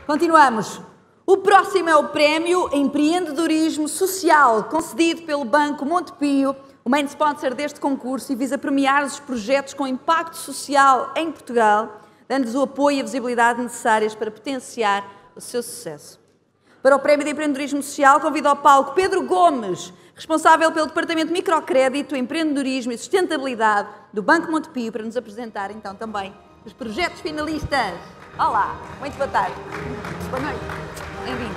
Continuamos. O próximo é o Prémio Empreendedorismo Social, concedido pelo Banco Montepio, o main sponsor deste concurso, e visa premiar os projetos com impacto social em Portugal, dando-lhes o apoio e a visibilidade necessárias para potenciar o seu sucesso. Para o Prémio de Empreendedorismo Social, convido ao palco Pedro Gomes, responsável pelo Departamento de Microcrédito, Empreendedorismo e Sustentabilidade do Banco Montepio, para nos apresentar então também os projetos finalistas. Olá, muito boa tarde. Boa noite. Bem-vindo.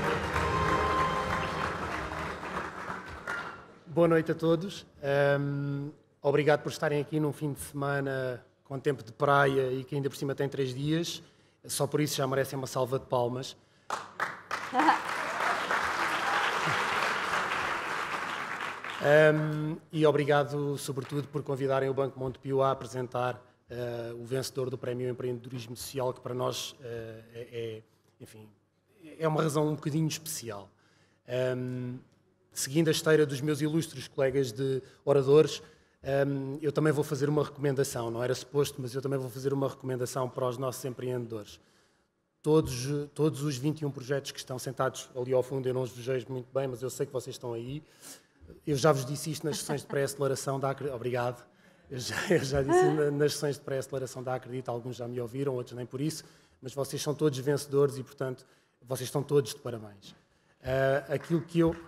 Boa noite a todos. Obrigado por estarem aqui num fim de semana com tempo de praia e que ainda por cima tem 3 dias. Só por isso já merecem uma salva de palmas. E obrigado, sobretudo, por convidarem o Banco Montepio a apresentar o vencedor do Prémio Empreendedorismo Social, que para nós enfim, é uma razão um bocadinho especial. Seguindo a esteira dos meus ilustres colegas de oradores, eu também vou fazer uma recomendação. Não era suposto, mas eu também vou fazer uma recomendação para os nossos empreendedores. Todos os 21 projetos que estão sentados ali ao fundo, eu não os vejo muito bem, mas eu sei que vocês estão aí. Eu já vos disse isto nas sessões de pré-aceleração da Acredita. Obrigado. Eu já disse nas sessões de pré-aceleração da Acredita, alguns já me ouviram, outros nem por isso, mas vocês são todos vencedores e, portanto, vocês estão todos de parabéns. Aquilo que eu...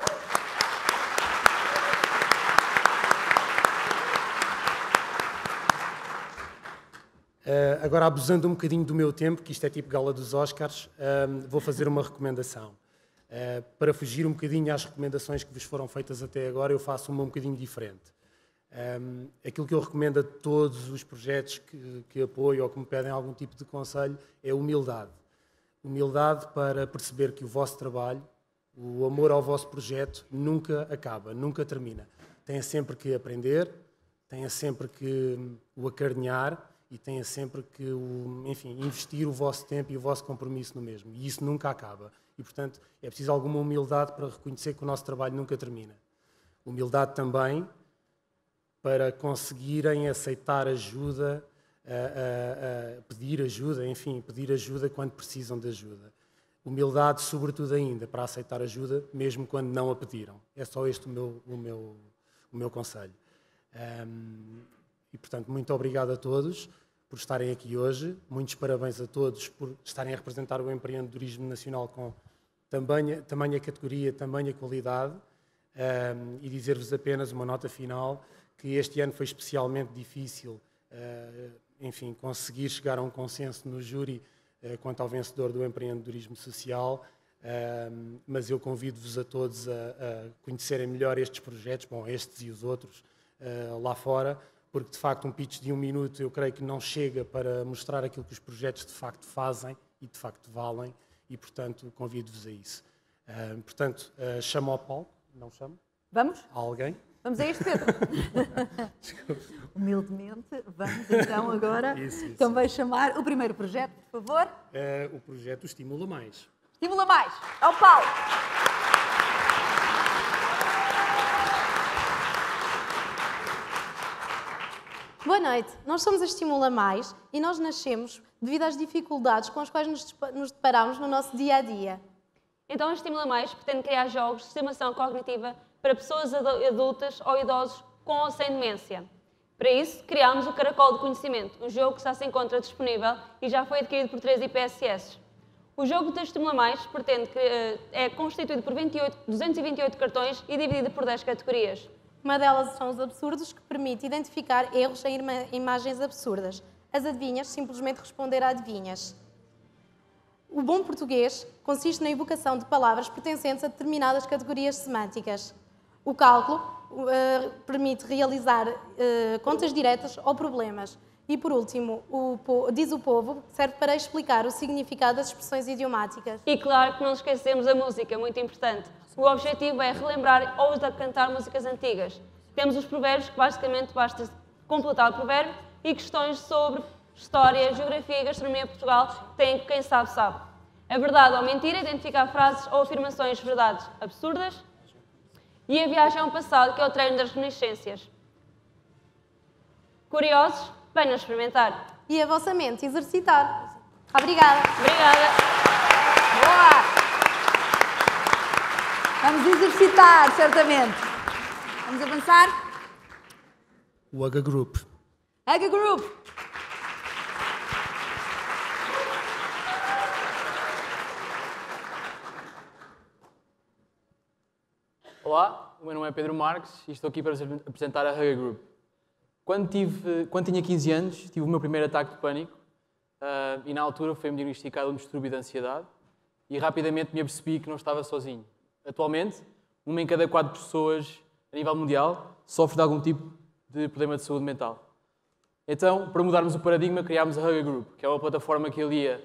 Agora, abusando um bocadinho do meu tempo, que isto é tipo gala dos Oscars, vou fazer uma recomendação. Para fugir um bocadinho às recomendações que vos foram feitas até agora, eu faço uma um bocadinho diferente. Aquilo que eu recomendo a todos os projetos que apoio ou que me pedem algum tipo de conselho é humildade. Humildade para perceber que o vosso trabalho, o amor ao vosso projeto, nunca acaba, nunca termina. Tenha sempre que aprender, tenha sempre que o acarinhar e tenha sempre que, enfim, investir o vosso tempo e o vosso compromisso no mesmo. E isso nunca acaba. E, portanto, é preciso alguma humildade para reconhecer que o nosso trabalho nunca termina. Humildade também para conseguirem aceitar ajuda, pedir ajuda, enfim, pedir ajuda quando precisam de ajuda. Humildade, sobretudo ainda, para aceitar ajuda, mesmo quando não a pediram. É só este o meu conselho. E, portanto, muito obrigado a todos por estarem aqui hoje. Muitos parabéns a todos por estarem a representar o empreendedorismo nacional com tamanha categoria, tamanha qualidade. E dizer-vos apenas uma nota final, que este ano foi especialmente difícil, enfim, conseguir chegar a um consenso no júri quanto ao vencedor do empreendedorismo social, mas eu convido-vos a todos a conhecerem melhor estes projetos, bom, estes e os outros, lá fora, porque de facto um pitch de 1 minuto eu creio que não chega para mostrar aquilo que os projetos de facto fazem e de facto valem, e portanto convido-vos a isso. Portanto, chamo ao palco, não chamo? Vamos? Alguém? Vamos a isto, Pedro. Humildemente, vamos então agora isso. também chamar o primeiro projeto, por favor. O projeto Estimula Mais. Estimula Mais, ao palco. Boa noite, nós somos a Estimula Mais e nós nascemos devido às dificuldades com as quais nos deparamos no nosso dia-a-dia. Então a Estimula Mais pretende criar jogos de estimulação cognitiva para pessoas adultas ou idosos com ou sem demência. Para isso, criámos o Caracol do Conhecimento, um jogo que já se encontra disponível e já foi adquirido por 3 IPSS. O jogo da Estimula Mais é constituído por 228 cartões e dividido por 10 categorias. Uma delas são os absurdos, que permite identificar erros em imagens absurdas. As adivinhas, simplesmente responder a adivinhas. O bom português consiste na evocação de palavras pertencentes a determinadas categorias semânticas. O cálculo permite realizar contas diretas ou problemas. E, por último, diz o povo, serve para explicar o significado das expressões idiomáticas. E claro que não esquecemos a música, muito importante. O objetivo é relembrar ou cantar músicas antigas. Temos os provérbios, que basicamente basta completar o provérbio, e questões sobre história, geografia e gastronomia de Portugal, que quem sabe, sabe. A verdade ou mentira, identificar frases ou afirmações verdades absurdas. E a viagem ao passado, que é o treino das reminiscências. Curiosos? Venham experimentar. E a vossa mente exercitar. Obrigada. Obrigada. universitário, certamente. Vamos avançar. O AGA Group. AGA Group. Olá, o meu nome é Pedro Marques e estou aqui para apresentar a AGA Group. Quando tinha 15 anos, tive o meu primeiro ataque de pânico e na altura foi-me diagnosticado um distúrbio de ansiedade e rapidamente me apercebi que não estava sozinho. Atualmente, 1 em cada 4 pessoas a nível mundial sofre de algum tipo de problema de saúde mental. Então, para mudarmos o paradigma, criámos a AGA Group, que é uma plataforma que alia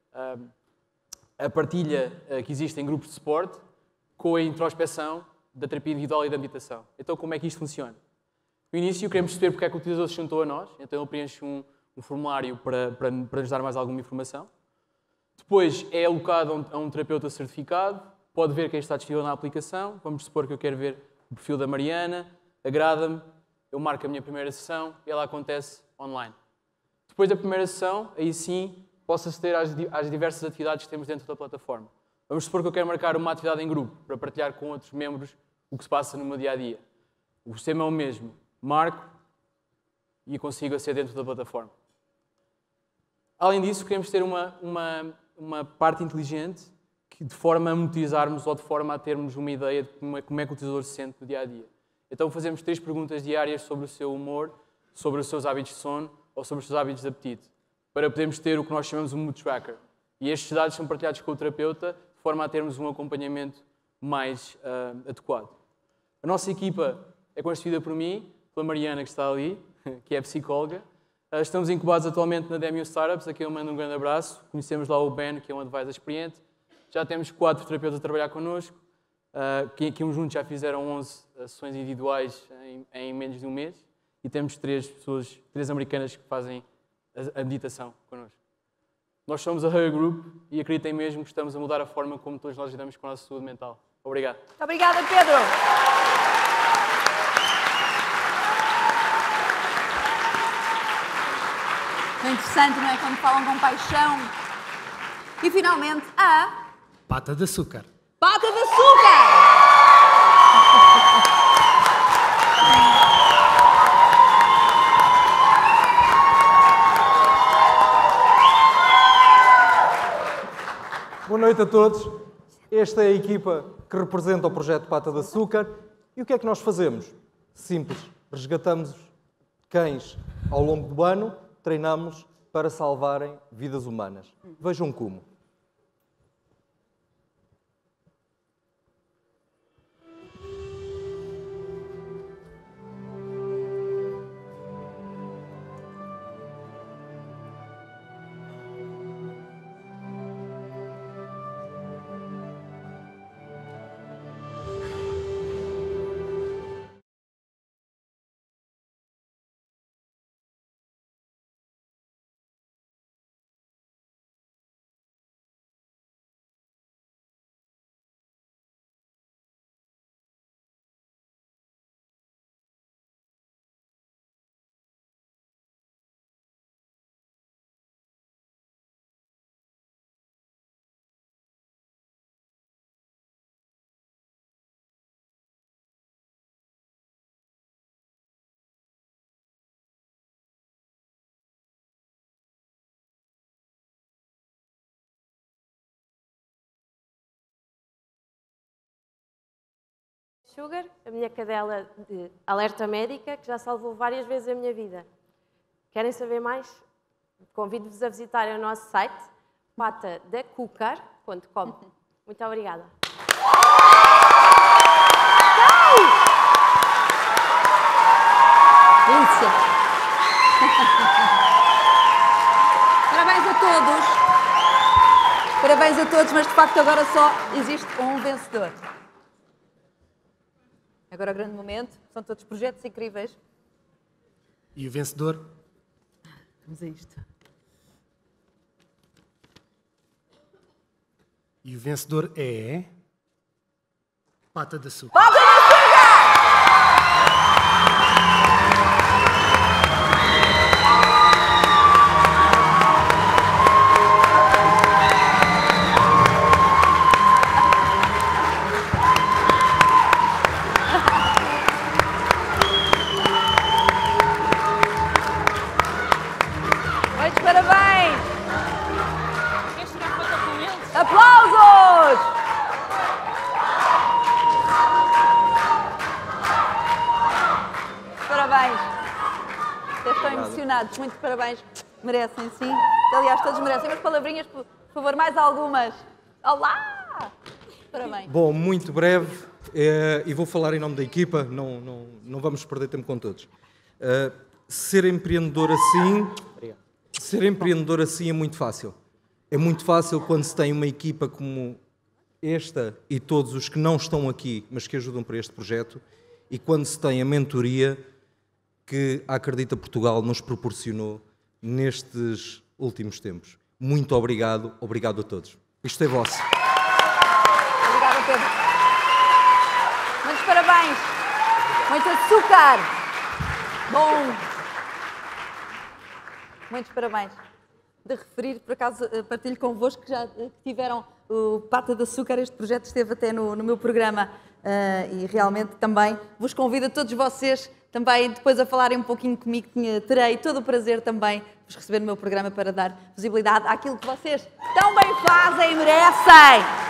a partilha que existe em grupos de suporte com a introspeção da terapia individual e da meditação. Então, como é que isto funciona? No início, queremos perceber porque é que o utilizador se juntou a nós, então ele preenche um formulário para nos dar mais alguma informação. Depois, é alocado a um terapeuta certificado, pode ver quem está disponível na aplicação, vamos supor que eu quero ver o perfil da Mariana, agrada-me, eu marco a minha primeira sessão e ela acontece online. Depois da primeira sessão, aí sim, posso aceder às diversas atividades que temos dentro da plataforma. Vamos supor que eu quero marcar uma atividade em grupo para partilhar com outros membros o que se passa no meu dia-a-dia. O sistema é o mesmo. Marco e consigo aceder dentro da plataforma. Além disso, queremos ter uma parte inteligente que, de forma a monetizarmos ou de forma a termos uma ideia de como é que o utilizador se sente no dia-a-dia. Então fazemos 3 perguntas diárias sobre o seu humor, sobre os seus hábitos de sono ou sobre os seus hábitos de apetite, para podermos ter o que nós chamamos de mood tracker. E estes dados são partilhados com o terapeuta de forma a termos um acompanhamento mais adequado. A nossa equipa é constituída por mim, pela Mariana, que está ali, que é psicóloga. Estamos incubados atualmente na Demio Startups, a quem eu mando um grande abraço. Conhecemos lá o Ben, que é um advisor experiente. Já temos 4 terapeutas a trabalhar connosco, que uns juntos já fizeram 11 sessões individuais em menos de um mês. E temos 3 americanas que fazem a meditação connosco. Nós somos a AGA Group e acreditem mesmo que estamos a mudar a forma como todos nós lidamos com a nossa saúde mental. Obrigado. Muito obrigada, Pedro. É interessante, não é? Quando falam com paixão. E finalmente, a Pata de açúcar. Pata de açúcar! Boa noite a todos. Esta é a equipa que representa o projeto Pata de Açúcar. E o que é que nós fazemos? Simples. Resgatamos cães ao longo do ano, treinamos para salvarem vidas humanas. Vejam como. Sugar, a minha cadela de alerta médica, que já salvou várias vezes a minha vida. Querem saber mais? Convido-vos a visitarem o nosso site, patadacucar.com. Muito obrigada. Delícia! Parabéns a todos! Parabéns a todos, mas de facto agora só existe um vencedor. Agora o grande momento, são todos projetos incríveis. E o vencedor? Vamos a isto. E o vencedor é... Pata de açúcar. Pata de açúcar! Aplausos! Parabéns. Estão emocionados. Muitos parabéns. Merecem, sim. Aliás, todos merecem. Umas palavrinhas, por favor, mais algumas. Olá! Parabéns. Bom, muito breve, e vou falar em nome da equipa, não vamos perder tempo com todos. Ser empreendedor assim é muito fácil. É muito fácil quando se tem uma equipa como esta e todos os que não estão aqui, mas que ajudam para este projeto, e quando se tem a mentoria que a Acredita Portugal nos proporcionou nestes últimos tempos. Muito obrigado, obrigado a todos. Isto é vosso. Obrigada, Pedro. Muitos parabéns. Muito açúcar. Bom. Muitos parabéns. De referir, por acaso, partilho convosco que já tiveram o Pata de Açúcar. Este projeto esteve até no meu programa e realmente também vos convido a todos vocês também depois a falarem um pouquinho comigo. Terei todo o prazer também de vos receber no meu programa para dar visibilidade àquilo que vocês tão bem fazem e merecem.